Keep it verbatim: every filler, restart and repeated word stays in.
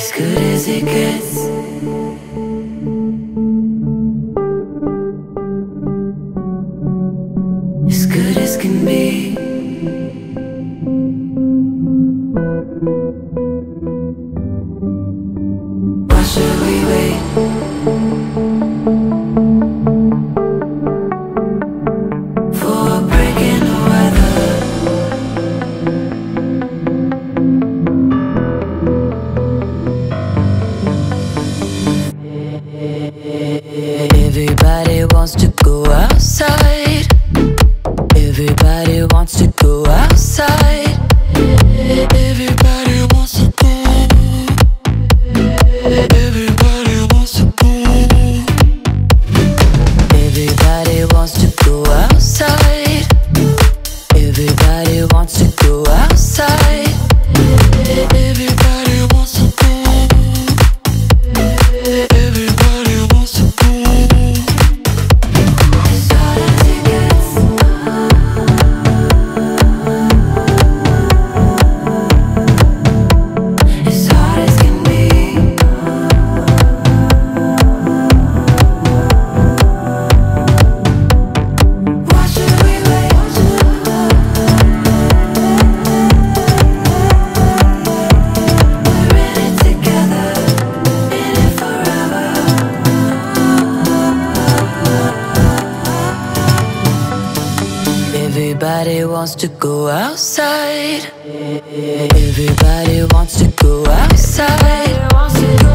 as good as it gets. As good as can be. Why should we wait? For a break in the weather. Everybody wants to go outside. Everybody wants to go outside. Everybody wants to go. Everybody wants to go. Everybody wants to go outside. Everybody wants to go outside. Everybody wants to go. Everybody wants to go. As hard as it gets. As hard as can be. Why should we wait? We're in it together, in it forever. Everybody wants to go outside. Everybody wants to go outside.